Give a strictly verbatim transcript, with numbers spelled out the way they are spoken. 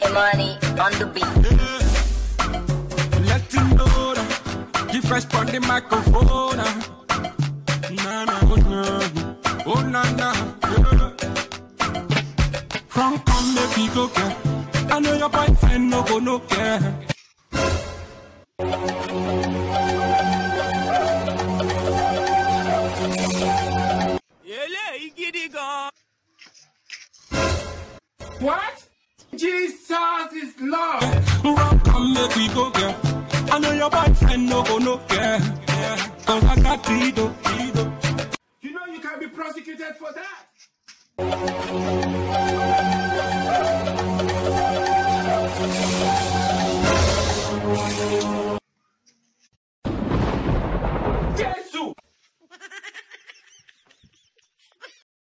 money on the beat. Let him know that you fresh on the microphone. Na na oh na, oh na na. From come make me go care. I know your boyfriend no go no care. What? Jesus is Lord. Run, come make we go, girl. I know your boyfriend no go no care. Yeah. Cause I got Tido, Tido. You know you can be prosecuted for that.